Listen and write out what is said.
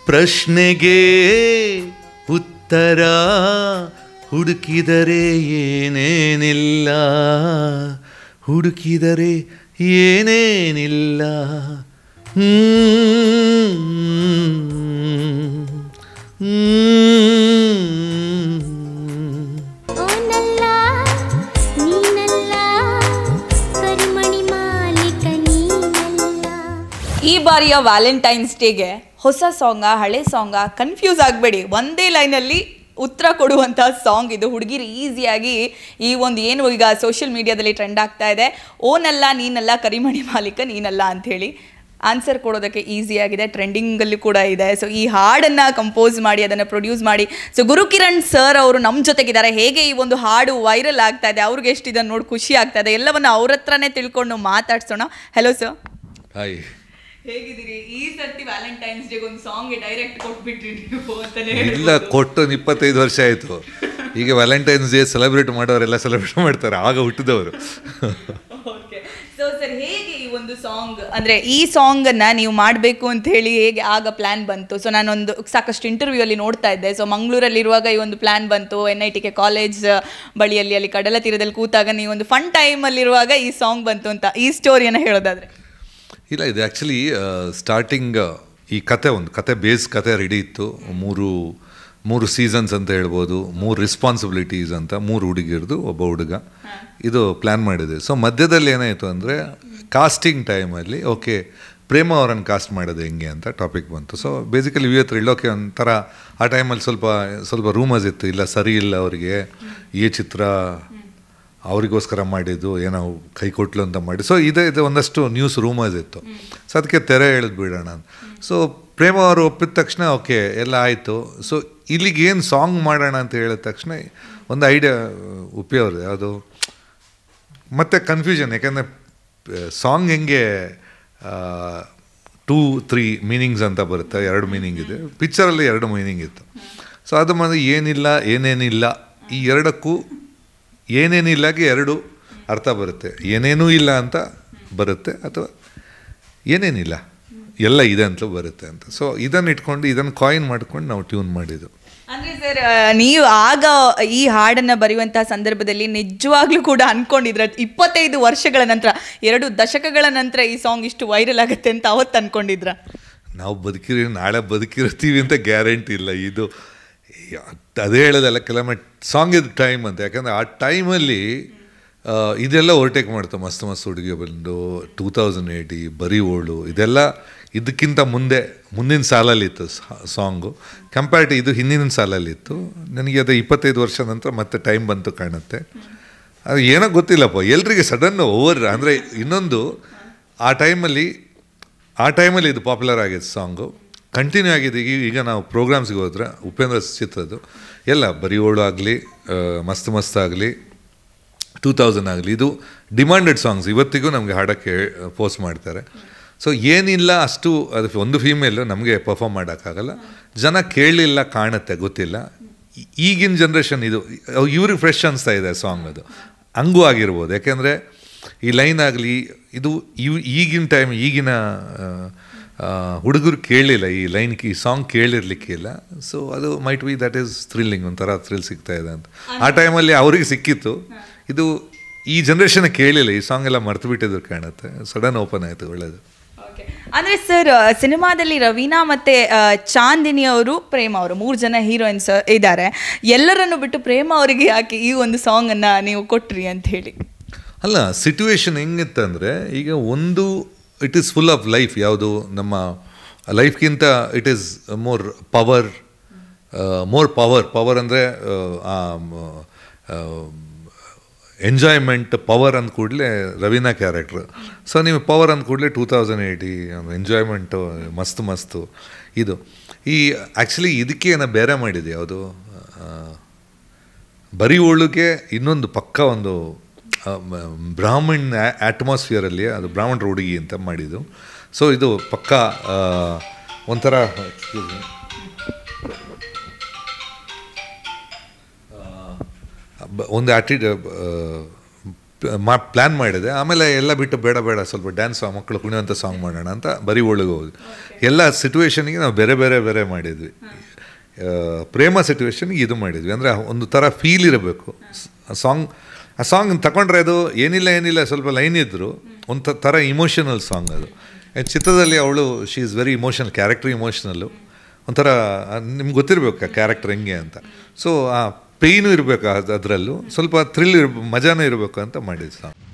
ಪ್ರಶ್ನೆಗೆ ಉತ್ತರ ಹುಡುಕಿದರೆ ಏನೇನಿಲ್ಲ, ಹುಡುಕಿದರೆ ಏನೇನಿಲ್ಲ. ಈ ಬಾರಿಯ ವ್ಯಾಲೆಂಟೈನ್ಸ್ ಡೇಗೆ ಹೊಸ ಸಾಂಗ ಹಳೆ ಸಾಂಗ ಕನ್ಫ್ಯೂಸ್ ಆಗಬೇಡಿ, ಒಂದೇ ಲೈನಲ್ಲಿ ಉತ್ತರ ಕೊಡುವಂಥ ಸಾಂಗ್ ಇದು. ಹುಡುಗಿರು ಈಸಿಯಾಗಿ ಈ ಒಂದು ಏನು ಈಗ ಸೋಷಿಯಲ್ ಮೀಡಿಯಾದಲ್ಲಿ ಟ್ರೆಂಡ್ ಆಗ್ತಾ ಇದೆ, ಓನಲ್ಲ ನೀನಲ್ಲ ಕರಿಮಣಿ ಮಾಲೀಕ ನೀನಲ್ಲ ಅಂಥೇಳಿ ಆನ್ಸರ್ ಕೊಡೋದಕ್ಕೆ ಈಸಿಯಾಗಿದೆ, ಟ್ರೆಂಡಿಂಗಲ್ಲಿ ಕೂಡ ಇದೆ. ಸೊ ಈ ಹಾಡನ್ನು ಕಂಪೋಸ್ ಮಾಡಿ ಅದನ್ನು ಪ್ರೊಡ್ಯೂಸ್ ಮಾಡಿ ಸೊ ಗುರುಕಿರಣ್ ಸರ್ ಅವರು ನಮ್ಮ ಜೊತೆಗಿದ್ದಾರೆ. ಹೇಗೆ ಈ ಒಂದು ಹಾಡು ವೈರಲ್ ಆಗ್ತಾ ಇದೆ, ಅವ್ರಿಗೆ ಎಷ್ಟು ಇದನ್ನು ನೋಡಿ ಖುಷಿ ಆಗ್ತಾ ಇದೆ, ಎಲ್ಲವನ್ನು ಅವ್ರ ಹತ್ರನೇ ತಿಳ್ಕೊಂಡು ಮಾತಾಡ್ಸೋಣ. Hello sir. ಹಾಯ್, ಹೇಗಿದ್ದೀರಿ? ಈ ಸರ್ತಿ ವ್ಯಾಲೆಂಟೈನ್ಸ್ ಡೇಗೆ ಒಂದು ಸಾಂಗ್ ಡೈರೆಕ್ಟ್ ಕೊಟ್ಬಿಟ್ರಿ ನೀವು ಅಂತಾನೆ? ಇಲ್ಲ, ಕೊಟ್ಟು 25 ವರ್ಷ ಆಯಿತು. ಈಗ ವ್ಯಾಲೆಂಟೈನ್ಸ್ ಡೇ ಸೆಲೆಬ್ರೇಟ್ ಮಾಡೋರೆಲ್ಲ ಸೆಲೆಬ್ರೇಟ್ ಮಾಡ್ತಾರೆ, ಆಗ ಹುಟ್ಟಿದವರು. ಓಕೆ, ಸೊ ಸರ್ ಹೇಗೆ ಈ ಒಂದು ಸಾಂಗ್, ಅಂದರೆ ಈ ಸಾಂಗನ್ನು ನೀವು ಮಾಡಬೇಕು ಅಂತ ಹೇಳಿ ಹೇಗೆ ಆಗ ಪ್ಲ್ಯಾನ್ ಬಂತು? ಸೊ ನಾನೊಂದು ಸಾಕಷ್ಟು ಇಂಟರ್ವ್ಯೂ ಅಲ್ಲಿ ನೋಡ್ತಾ ಇದ್ದೆ. ಸೊ ಮಂಗಳೂರಲ್ಲಿರುವಾಗ ಈ ಒಂದು ಪ್ಲ್ಯಾನ್ ಬಂತು, NITK ಕಾಲೇಜ್ ಬಳಿಯಲ್ಲಿ ಅಲ್ಲಿ ಕಡಲ ತೀರದಲ್ಲಿ ಕೂತಾಗ ನೀವು ಒಂದು ಫನ್ ಟೈಮಲ್ಲಿರುವಾಗ ಈ ಸಾಂಗ್ ಬಂತು ಅಂತ, ಈ ಸ್ಟೋರಿಯನ್ನು ಹೇಳೋದಾದರೆ? ಇಲ್ಲ, ಇದು ಆ್ಯಕ್ಚುಲಿ ಸ್ಟಾರ್ಟಿಂಗ್ ಈ ಕತೆ ಬೇಸ್ ಕತೆ ರೆಡಿ ಇತ್ತು. ಮೂರು ಸೀಸನ್ಸ್ ಅಂತ ಹೇಳ್ಬೋದು, 3 ರೆಸ್ಪಾನ್ಸಿಬಿಲಿಟೀಸ್ ಅಂತ, 3 ಹುಡುಗಿರ್ದು ಒಬ್ಬ ಹುಡುಗ, ಇದು ಪ್ಲ್ಯಾನ್ ಮಾಡಿದೆ. ಸೊ ಮಧ್ಯದಲ್ಲಿ ಏನಾಯಿತು ಅಂದರೆ ಕಾಸ್ಟಿಂಗ್ ಟೈಮಲ್ಲಿ ಓಕೆ ಪ್ರೇಮ ಅವರನ್ನು ಕಾಸ್ಟ್ ಮಾಡೋದು ಹೆಂಗೆ ಅಂತ ಟಾಪಿಕ್ ಬಂತು. ಸೊ ಬೇಸಿಕಲಿ ಇವತ್ತು ಹೇಳೋಕೆ ಒಂಥರ ಆ ಟೈಮಲ್ಲಿ ಸ್ವಲ್ಪ ರೂಮರ್ಸ್ ಇತ್ತು, ಇಲ್ಲ ಸರಿ ಇಲ್ಲ ಅವರಿಗೆ ಈ ಚಿತ್ರ ಅವರಿಗೋಸ್ಕರ ಮಾಡಿದ್ದು, ಏನೋ ಕೈ ಕೊಟ್ಲು ಅಂತ ಮಾಡಿ. ಸೊ ಇದು ಒಂದಷ್ಟು ನ್ಯೂಸ್ ರೂಮರ್ಸ್ ಇತ್ತು. ಸೊ ಅದಕ್ಕೆ ತೆರೆ ಎಳೆದು ಬಿಡೋಣ ಅಂತ. ಸೊ ಪ್ರೇಮ ಅವರು ಒಪ್ಪಿದ ತಕ್ಷಣ ಓಕೆ ಎಲ್ಲ ಆಯಿತು. ಸೊ ಇಲ್ಲಿಗೆ ಏನು ಸಾಂಗ್ ಮಾಡೋಣ ಅಂತ ಹೇಳಿದ ತಕ್ಷಣ ಒಂದು ಐಡಿಯಾ ಉಪಯೋಗ ಅದು ಮತ್ತೆ ಕನ್ಫ್ಯೂಷನ್, ಯಾಕೆಂದರೆ ಸಾಂಗ್ ಹೆಂಗೆ 2-3 ಮೀನಿಂಗ್ಸ್ ಅಂತ ಬರುತ್ತೆ, 2 ಮೀನಿಂಗ್ ಇದೆ. ಪಿಕ್ಚರಲ್ಲಿ 2 ಮೀನಿಂಗ್ ಇತ್ತು. ಸೊ ಅದು ಬಂದು ಏನಿಲ್ಲ ಏನೇನಿಲ್ಲ, ಈ ಎರಡಕ್ಕೂ ಏನೇನಿಲ್ಲಗೆ 2 ಅರ್ಥ ಬರುತ್ತೆ. ಏನೇನೂ ಇಲ್ಲ ಅಂತ ಬರುತ್ತೆ, ಅಥವಾ ಏನೇನಿಲ್ಲ ಎಲ್ಲ ಇದೆ ಅಂತಲೂ ಬರುತ್ತೆ ಅಂತ. ಸೊ ಇದನ್ನು ಇಟ್ಕೊಂಡು ಇದನ್ನು ಕಾಯಿನ್ ಮಾಡ್ಕೊಂಡು ನಾವು ಟ್ಯೂನ್ ಮಾಡಿದ್ದು. ಅಂದರೆ ಸರ್, ನೀವು ಆಗ ಈ ಹಾಡನ್ನು ಬರೆಯುವಂತಹ ಸಂದರ್ಭದಲ್ಲಿ ನಿಜವಾಗ್ಲೂ ಕೂಡ ಅಂದ್ಕೊಂಡಿದ್ರ 25 ವರ್ಷಗಳ ನಂತರ, 2 ದಶಕಗಳ ನಂತರ ಈ ಸಾಂಗ್ ಇಷ್ಟು ವೈರಲ್ ಆಗುತ್ತೆ ಅಂತ ಅವತ್ತು ಅಂದ್ಕೊಂಡಿದ್ರ? ನಾವು ನಾಳೆ ಬದುಕಿರ್ತೀವಿ ಅಂತ ಗ್ಯಾರಂಟಿ ಇಲ್ಲ. ಇದು ಅದೇ ಹೇಳೋದಲ್ಲ, ಕೆಲವೊಮ್ಮೆ ಸಾಂಗ್ ಇದು ಟೈಮ್ ಅಂತ. ಯಾಕಂದರೆ ಆ ಟೈಮಲ್ಲಿ ಇದೆಲ್ಲ ಓವರ್ಟೇಕ್ ಮಾಡ್ತು, ಮಸ್ತ್ ಹುಡುಗಿ ಬಂದು 2080 ಬರೀ ಓಳು, ಇದೆಲ್ಲ ಇದಕ್ಕಿಂತ ಮುಂದಿನ ಸಾಲಲ್ಲಿತ್ತು ಸಾಂಗು. ಕಂಪೇರ್ಟ್ ಇದು ಹಿಂದಿನ ಸಾಲಲ್ಲಿತ್ತು. ನನಗೆ ಅದು 25 ವರ್ಷ ನಂತರ ಮತ್ತೆ ಟೈಮ್ ಬಂತು ಕಾಣುತ್ತೆ. ಅದು ಏನೋ ಗೊತ್ತಿಲ್ಲಪ್ಪ, ಎಲ್ರಿಗೆ ಸಡನ್ ಅಂದರೆ ಇನ್ನೊಂದು ಆ ಟೈಮಲ್ಲಿ ಇದು ಪಾಪ್ಯುಲರ್ ಆಗಿದೆ ಸಾಂಗು, ಕಂಟಿನ್ಯೂ ಆಗಿದೆ. ಈಗ ನಾವು ಪ್ರೋಗ್ರಾಮ್ಸ್ಗೆ ಹೋದ್ರೆ ಉಪೇಂದ್ರ ಚಿತ್ರದ್ದು ಎಲ್ಲ ಬರೀ ಓಳು ಆಗಲಿ, ಮಸ್ತ್ ಆಗಲಿ, 2000 ಆಗಲಿ, ಇದು ಡಿಮ್ಯಾಂಡೆಡ್ ಸಾಂಗ್ಸ್. ಇವತ್ತಿಗೂ ನಮಗೆ ಹಾಡೋಕ್ಕೆ ಪೋಸ್ಟ್ ಮಾಡ್ತಾರೆ. ಸೊ ಏನಿಲ್ಲ ಅಷ್ಟು, ಅದು ಒಂದು ಫೀಮೇಲು ನಮಗೆ ಪರ್ಫಾರ್ಮ್ ಮಾಡೋಕ್ಕಾಗಲ್ಲ, ಜನ ಕೇಳಲಿಲ್ಲ ಕಾಣುತ್ತೆ, ಗೊತ್ತಿಲ್ಲ. ಈಗಿನ ಜನ್ರೇಷನ್ ಇದು ಇವ್ರಿಗೆ ಫ್ರೆಶ್ ಅನಿಸ್ತಾ ಇದೆ ಸಾಂಗ್, ಅದು ಹಂಗೂ ಆಗಿರ್ಬೋದು. ಯಾಕೆಂದರೆ ಈ ಲೈನ್ ಆಗಲಿ ಇದು ಈಗಿನ ಟೈಮ್, ಈಗಿನ ಹುಡುಗರು ಕೇಳಲಿಲ್ಲ ಈ ಲೈನ್, ಈ ಸಾಂಗ್ ಕೇಳಿರ್ಲಿಕ್ಕಿಲ್ಲ. ಸೊ ಅದು might be that is thrilling, ಒಂಥರ ಥ್ರಿಲ್ ಸಿಗ್ತಾ ಇದೆ ಅಂತ. ಆ ಟೈಮಲ್ಲಿ ಅವ್ರಿಗೆ ಸಿಕ್ಕಿತ್ತು, ಇದು ಈ ಜನ್ರೇಷನ್ ಕೇಳಲಿಲ್ಲ, ಈ ಸಾಂಗ್ ಎಲ್ಲ ಮರ್ತು ಬಿಟ್ಟಿದ್ರು ಕಾಣುತ್ತೆ. ಸಡನ್ ಓಪನ್ ಆಯಿತು, ಒಳ್ಳೆಯದು. ಅಂದರೆ ಸರ್, ಸಿನಿಮಾದಲ್ಲಿ ರವೀನಾ ಮತ್ತು ಚಾಂದಿನಿ ಅವರು, ಪ್ರೇಮ ಅವರು 3 ಜನ ಹೀರೋಯಿನ್ಸ್ ಇದ್ದಾರೆ. ಎಲ್ಲರನ್ನು ಬಿಟ್ಟು ಪ್ರೇಮ ಅವರಿಗೆ ಯಾಕೆ ಈ ಒಂದು ಸಾಂಗನ್ನು ನೀವು ಕೊಟ್ರಿ ಅಂತ ಹೇಳಿ? ಅಲ್ಲ, ಸಿಚುವೇಶನ್ ಹೆಂಗಿತ್ತಂದರೆ, ಈಗ ಒಂದು it is full of life, ಯಾವುದು ನಮ್ಮ ಲೈಫ್ಗಿಂತ ಇಟ್ ಈಸ್ ಮೋರ್ ಪವರ್ ಅಂದರೆ ಎಂಜಾಯ್ಮೆಂಟ್, ಪವರ್ ಅಂದ ಕೂಡಲೇ ರವೀನಾ ಕ್ಯಾರೆಕ್ಟ್ರು. ಸೊ ನೀವು ಪವರ್ ಅಂದ ಕೂಡಲೇ 2080 ಎಂಜಾಯ್ಮೆಂಟು ಮಸ್ತು ಇದು. ಈ ಆ್ಯಕ್ಚುಲಿ ಇದಕ್ಕೆ ಏನೋ ಬೇರೆ ಮಾಡಿದೆ, ಯಾವುದು ಬರೀ ಒಳಗೆ ಇನ್ನೊಂದು ಪಕ್ಕ ಒಂದು ಬ್ರಾಹ್ಮಣ್ ಅಟ್ಮಾಸ್ಫಿಯರಲ್ಲಿ, ಅದು ಬ್ರಾಹ್ಮಣರ ಹುಡುಗಿ ಅಂತ ಮಾಡಿದ್ದು. ಸೊ ಇದು ಪಕ್ಕ ಒಂಥರ ಒಂದು ಪ್ಲ್ಯಾನ್ ಮಾಡಿದೆ. ಆಮೇಲೆ ಎಲ್ಲ ಬಿಟ್ಟು ಬೇಡ ಬೇಡ ಸ್ವಲ್ಪ ಡ್ಯಾನ್ಸ್ ಮಕ್ಕಳು ಕುಣಿಯುವಂಥ ಸಾಂಗ್ ಮಾಡೋಣ ಅಂತ ಬರೀ ಒಳಗೆ ಹೋದ್ವಿ. ಎಲ್ಲ ಸಿಚುವೇಶನ್ಗೆ ನಾವು ಬೇರೆ ಬೇರೆ ಬೇರೆ ಮಾಡಿದ್ವಿ. ಪ್ರೇಮ ಸಿಚುವೇಶನ್ಗೆ ಇದು ಮಾಡಿದ್ವಿ. ಅಂದರೆ ಒಂದು ಥರ ಫೀಲ್ ಇರಬೇಕು ಆ ಸಾಂಗ್ ತಗೊಂಡ್ರೆ ಅದು ಏನಿಲ್ಲ ಸ್ವಲ್ಪ ಲೈನ್ ಇದ್ದರು ಒಂದು ಥರ ಇಮೋಷನಲ್ ಸಾಂಗ್ ಅದು. ಚಿತ್ರದಲ್ಲಿ ಅವಳು she is very emotional, character emotional, ಒಂಥರ ನಿಮ್ಗೆ ಗೊತ್ತಿರಬೇಕು ಆ ಕ್ಯಾರೆಕ್ಟರ್ ಹೆಂಗೆ ಅಂತ. ಸೊ ಆ ಪೇಯ್ನು ಇರಬೇಕು ಅದರಲ್ಲೂ, ಸ್ವಲ್ಪ ಥ್ರಿಲ್ ಮಜಾನೂ ಇರಬೇಕು ಅಂತ ಮಾಡಿದ್ದು ಸಾಂಗ್.